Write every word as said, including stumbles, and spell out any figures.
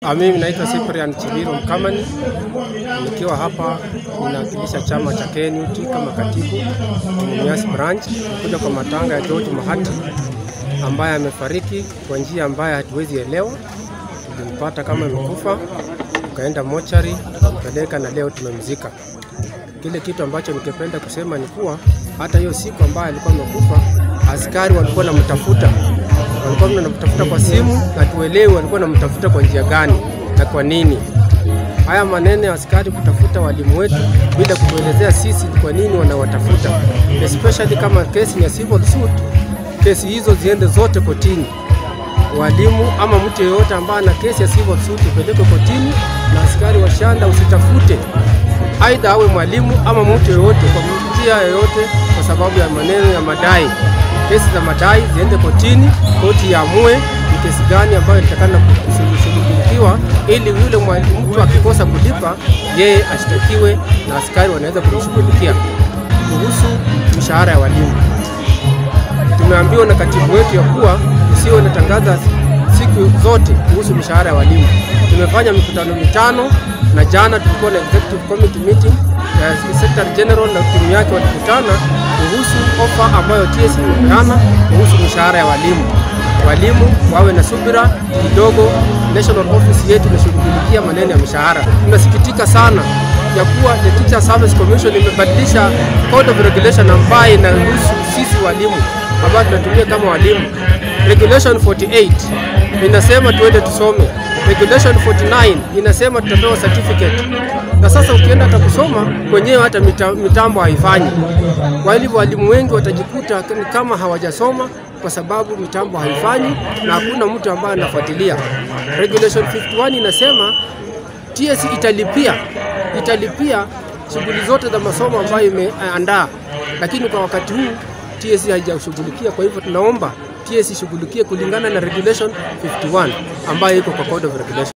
Mimi naitwa Cyprian Chibiro Mkamani, nikiwa hapa ninawakilisha chama cha Knut kama katibu Mumias branch. Kuja kwa matanga ya George Mahati ambaye amefariki kwa njia ambayo hatuwezi elewa. Tulimpata kama amekufa, tukaenda mochari, tukapeleka na leo tumemzika. Kile kitu ambacho nikipenda kusema ni kuwa hata hiyo siku ambayo alikuwa amekufa, askari walikuwa wanamtafuta. Walikuwa wanamtafuta kwa simu na tuelewe walikuwa wanamtafuta kwa njia gani na kwa nini. Haya maneno ya askari kutafuta walimu wetu bila kutuelezea sisi kwa nini wanawatafuta. Especially kama kesi ya civil suit, kesi hizo ziende zote kotini. Walimu ama mtu yeyote ambaye ana kesi ya civil suit upeleke kotini, na askari wa shanda usitafute aidha awe mwalimu ama mtu yeyote kwa njia yoyote kwa sababu ya maneno ya madai. Kesi za madai ziende kotini, koti yaamue ni kesi gani ambayo inatakana kushughulikiwa, ili yule mtu akikosa kulipa yeye ashtakiwe na askari wanaweza kumshughulikia. Kuhusu mishahara ya walimu, tumeambiwa na katibu wetu ya kuwa usio natangaza siku zote kuhusu mishahara ya walimu. Tumefanya mikutano mitano na jana tulikuwa na executive committee meeting ya Secretary General na timu yake walikutana kuhusu ofa ambayo T S imepeana kuhusu mishahara ya walimu. Walimu wawe na subira kidogo, National Office yetu inashughulikia maneno ya mishahara. Tunasikitika sana ya kuwa the Teacher Service Commission imebadilisha code of regulation ambayo inahusu sisi walimu ambao tunatumia kama walimu. Regulation forty-eight inasema tuende tusome. Regulation forty-nine inasema tutapewa certificate. Na sasa ukienda hata kusoma kwenyewe hata mitambo haifanyi. Kwa hivyo walimu wengi watajikuta kama hawajasoma kwa sababu mitambo haifanyi na hakuna mtu ambaye anafuatilia. Regulation fifty-one inasema T S italipia italipia shughuli zote za masomo ambayo imeandaa, lakini kwa wakati huu T S haijashughulikia. Kwa hivyo tunaomba T S ishughulikie kulingana na Regulation fifty-one ambayo iko kwa Code of Regulation.